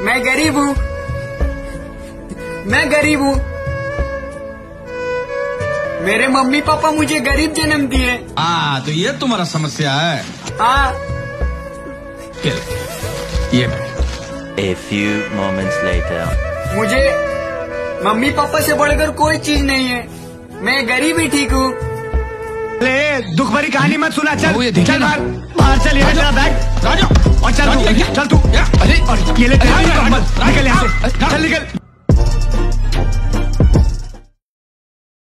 मैं गरीब हूँ, मैं गरीब हूँ। मेरे मम्मी पापा मुझे गरीब जन्म दिए। तो ये तुम्हारा समस्या है। हाँ। ये मैं। A few moments later. मुझे मम्मी पापा से बढ़कर कोई चीज नहीं है, मैं गरीब ही ठीक हूँ। दुख भरी कहानी मत सुना, चल चल बाहर चल, ये तेरा बैग राजा और चल तू, अरे ये ले तेरा कंबल, निकल यहाँ से, चल निकल।